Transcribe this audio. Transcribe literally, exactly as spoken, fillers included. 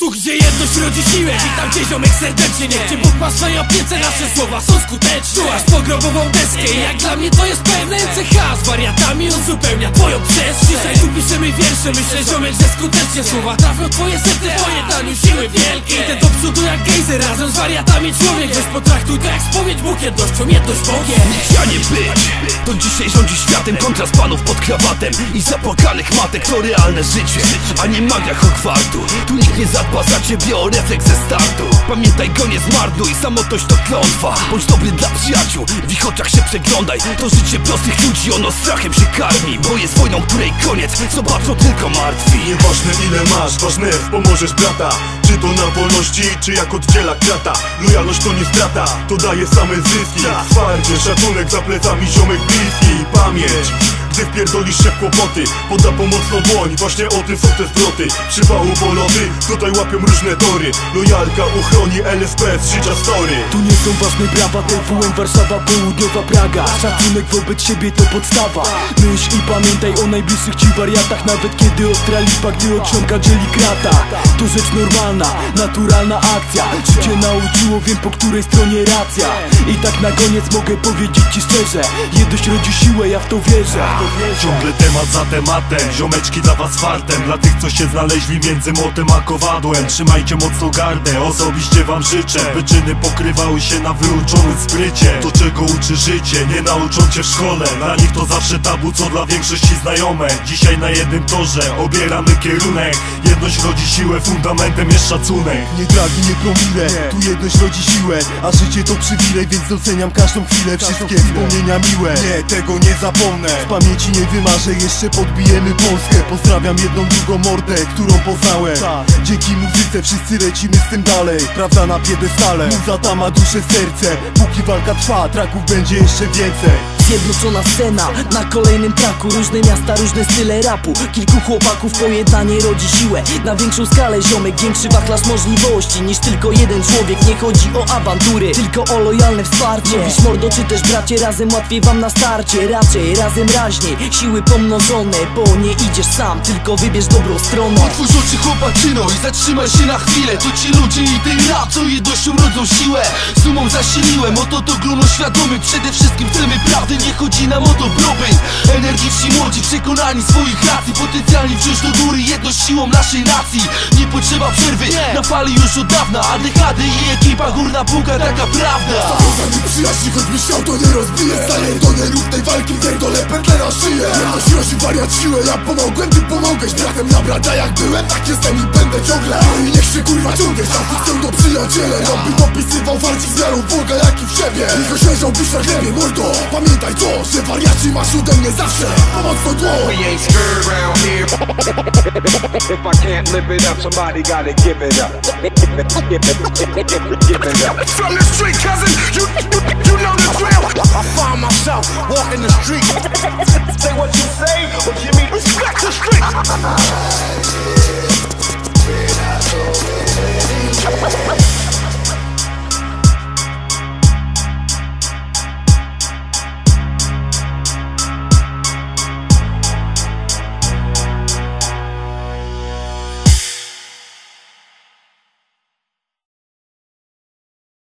Tu gdzie jedność rodzi siłę, witam cię ziomek serdecznie. Niech cię Bóg ma w swojej opiece, nasze słowa są skuteczne. Tu aż pogrobową deskę, jak dla mnie to jest pewne. C H z wariatami uzupełnia twoją przestrzeń. Dzisiaj tu piszemy wiersze, myślę ziomek, że skutecznie słowa trafią twoje serce w pojednaniu siły wielkiej. Idę do przodu jak gejzer, razem z wariatami człowiek. Weź potraktuj to jak spowiedź, Bóg jednością, jedność Bogiem. Ja nie być, to dzisiaj rządzi światem kontrast panów pod krawatem i zapłakanych matek. To realne życie, a nie magia Hogwartu. Tu nikt nie zadba za ciebie o refleks ze startu. Pamiętaj go, nie zmarnuj, samotność to klątwa. Bądź dobry dla przyjaciół, w ich oczach się przeglądaj. To życie prostych ludzi, ono strachem się karmi. Bo jest wojną, której koniec zobaczą tylko martwi. Nieważne ile masz, ważne pomożesz brata. Czy to na wolności, czy jak oddziela krata. Lojalność to nie strata, to daje same zyski. Wsparcie, szacunek za plecami, ziomek bliski. Pamięć, gdy wpierdolisz się w kłopoty, poda pomocną dłoń, właśnie o tym są te zwroty. Przypału poloty, tutaj łapią różne tory. Lojalka uchroni L S P z życia story. Tu nie są ważne brawa, T W M Warszawa, południowa Praga. Szacunek wobec siebie to podstawa. Myśl i pamiętaj o najbliższych ci wariatach. Nawet kiedy ostra lipa, gdy odciąga dzieli krata. To rzecz normalna, naturalna akcja. Życie nauczyło, wiem po której stronie racja. I tak na koniec mogę powiedzieć ci szczerze, jedność rodzi siłę, ja w to wierzę. Ciągle temat za tematem, ziomeczki dla was fartem. Dla tych co się znaleźli między młotem a kowadłem. Trzymajcie mocno gardę, osobiście wam życzę. Wyczyny pokrywały się na wyuczonym sprycie. To czego uczy życie, nie nauczą cię w szkole. Dla nich to zawsze tabu, co dla większości znajome. Dzisiaj na jednym torze obieramy kierunek. Jedność rodzi siłę, fundamentem jest szacunek. Nie dragi, nie promile, tu jedność rodzi siłę. A życie to przywilej, więc doceniam każdą chwilę. Wszystkie wspomnienia miłe, nie, tego nie zapomnę. W pamięci nie wymarzę, jeszcze podbijemy Polskę. Pozdrawiam jedną, drugą mordę, którą poznałem. Dzięki muzyce wszyscy lecimy z tym dalej. Prawda na piedestale, muza ta ma duszę, serce. Póki walka trwa, traków będzie jeszcze więcej. Zjednoczona scena na kolejnym traku. Różne miasta, różne style rapu. Kilku chłopaków, pojednanie rodzi siłę. Na większą skalę ziomek, większy wachlarz możliwości niż tylko jeden człowiek. Nie chodzi o awantury, tylko o lojalne wsparcie. Mówisz mordo czy też bracie, razem łatwiej wam na starcie. Raczej razem raźniej, siły pomnożone. Bo nie idziesz sam, tylko wybierz dobrą stronę. Otwórz oczy chłopacino i zatrzymaj się na chwilę. To ci ludzie i ten rap, co jednością rodzą siłę. Sumą zasiliłem, oto to grono świadomych. Przede wszystkim chcemy prawdy, nie chodzi nam o dobrobyt. Energiczni młodzi, przekonani swoich racji. Potencjalnie wciąż do góry, jedność siłą naszej nacji. Nie potrzeba przerwy, na fali już od dawna. A D H D i ekipa górna półka, taka prawda. Zawiązani przyjaźni, choćbyś chciał to nie rozbije. Staję do nierównej walki, pierdolę pętlę na szyję. Jedność rosi wariat siłę, ja pomogłem, ty pomogłeś. Bratem na brata jak byłem, tak jestem i będę ciągle. No i niech się kurwa ciągnie, czasy chcę do przyjaciele. Robi dopisywał walczyk z wiarą w Boga jak i w siebie. Niech osiążałbyś na glebie, mordo. Pamiętaj to, że wariaci masz ode mnie zawsze pomocną dłoń. We ain't scared around here. If I can't live it up, somebody gotta give it up. Give it up. From the street, cousin, you, you, you know the drill. I find myself walking the street. Say what you say, what you mean? Respect the street. We're not so